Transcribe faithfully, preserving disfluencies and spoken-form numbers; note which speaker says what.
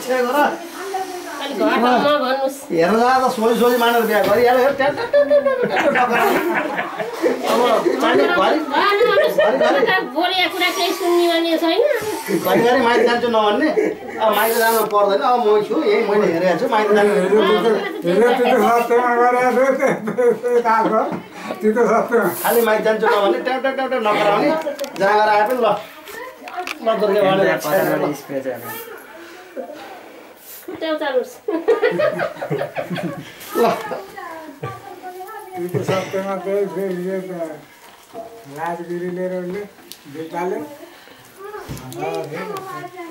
Speaker 1: हेर त सोझी सोझी मानेर बिहा गरिहाल्यो घरिघरि माइत जान्छु नभन्ने अब माइत जानु पर्दैन अब म छु यही मैले हेरेको छु माइत जानु खालि माइत जान्छु नभन्ने ट्याप ट्याप ट्याप ट्याप नगराउने जाँगर आए पनि ल ल दुर्गे भनेर
Speaker 2: राजगिरी लिएर उसले